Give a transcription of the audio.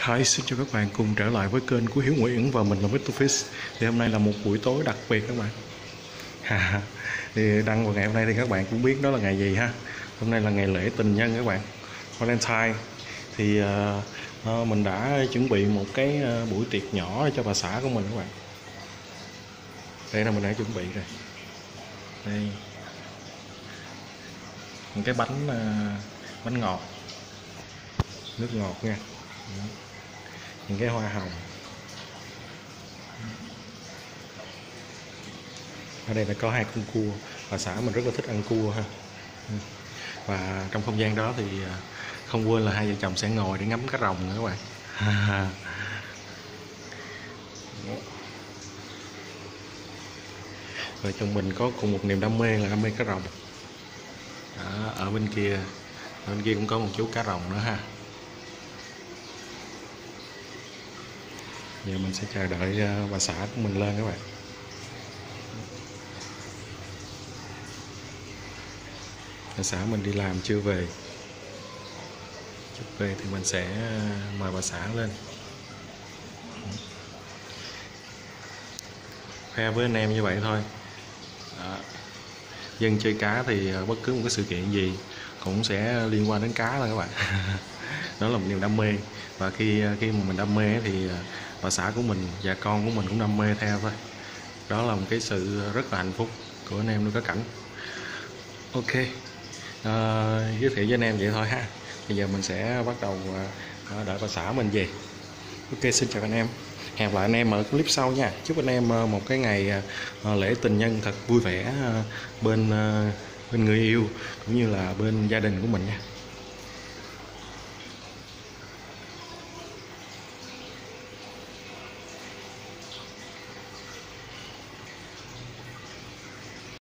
Hi, xin chào các bạn cùng trở lại với kênh của Hiếu Nguyễn và mình là Mr. Fish. Thì hôm nay là một buổi tối đặc biệt các bạn. Thì đăng vào ngày hôm nay thì các bạn cũng biết đó là ngày gì ha. Hôm nay là ngày lễ tình nhân các bạn, Valentine. Thì mình đã chuẩn bị một cái buổi tiệc nhỏ cho bà xã của mình các bạn. Đây là mình đã chuẩn bị rồi. Đây, những cái bánh ngọt, nước ngọt nha, những cái hoa hồng. Ở đây là có 2 con cua, bà xã mình rất là thích ăn cua ha. Và trong không gian đó thì không quên là hai vợ chồng sẽ ngồi để ngắm cá rồng nữa các bạn. Vợ chồng mình có cùng một niềm đam mê là đam mê cá rồng. Đó, ở bên kia cũng có một chú cá rồng nữa ha. Giờ mình sẽ chờ đợi bà xã của mình lên các bạn. Bà xã mình đi làm chưa về, chút về thì mình sẽ mời bà xã lên khoe với anh em như vậy thôi. Đó. Dân chơi cá thì bất cứ một cái sự kiện gì cũng sẽ liên quan đến cá thôi các bạn. Đó là một niềm đam mê, và khi mà mình đam mê thì bà xã của mình và con của mình cũng đam mê theo thôi. Đó là một cái sự rất là hạnh phúc của anh em nuôi cá cảnh. Ok, giới thiệu với anh em vậy thôi ha. Bây giờ mình sẽ bắt đầu đợi bà xã mình về. Ok, xin chào anh em, hẹn gặp lại anh em ở clip sau nha. Chúc anh em một cái ngày lễ tình nhân thật vui vẻ bên người yêu cũng như là bên gia đình của mình nha.